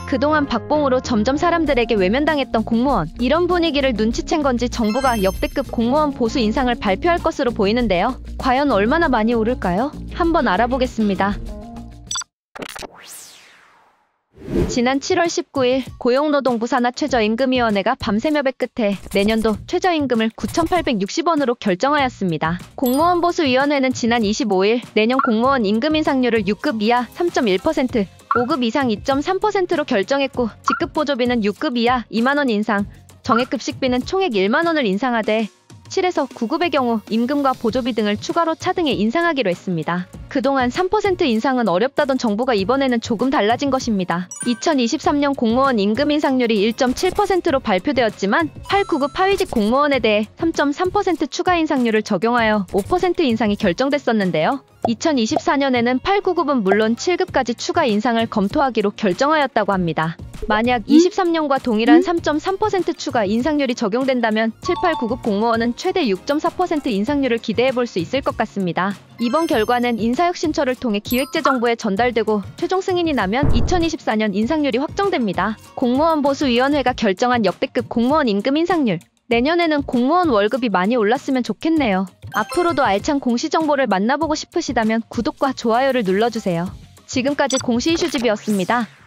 그동안 박봉으로 점점 사람들에게 외면당했던 공무원. 이런 분위기를 눈치챈 건지 정부가 역대급 공무원 보수 인상을 발표할 것으로 보이는데요. 과연 얼마나 많이 오를까요? 한번 알아보겠습니다. 지난 7월 19일 고용노동부 산하 최저임금위원회가 밤새 협의 끝에 내년도 최저임금을 9,860원으로 결정하였습니다. 공무원보수위원회는 지난 25일 내년 공무원 임금 인상률을 6급 이하 3.1%, 5급 이상 2.3%로 결정했고, 직급보조비는 6급 이하 2만원 인상, 정액급식비는 총액 1만원을 인상하되 7에서 9급의 경우 임금과 보조비 등을 추가로 차등해 인상하기로 했습니다. 그동안 3% 인상은 어렵다던 정부가 이번에는 조금 달라진 것입니다. 2023년 공무원 임금 인상률이 1.7%로 발표되었지만 8, 9급 하위직 공무원에 대해 3.3% 추가 인상률을 적용하여 5% 인상이 결정됐었는데요. 2024년에는 8, 9급은 물론 7급까지 추가 인상을 검토하기로 결정하였다고 합니다. 만약 23년과 동일한 3.3% 추가 인상률이 적용된다면 7, 8, 9급 공무원은 최대 6.4% 인상률을 기대해볼 수 있을 것 같습니다. 이번 결과는 인사혁신처를 통해 기획재정부에 전달되고 최종 승인이 나면 2024년 인상률이 확정됩니다. 공무원보수위원회가 결정한 역대급 공무원 임금 인상률. 내년에는 공무원 월급이 많이 올랐으면 좋겠네요. 앞으로도 알찬 공시 정보를 만나보고 싶으시다면 구독과 좋아요를 눌러주세요. 지금까지 공시 이슈집이었습니다.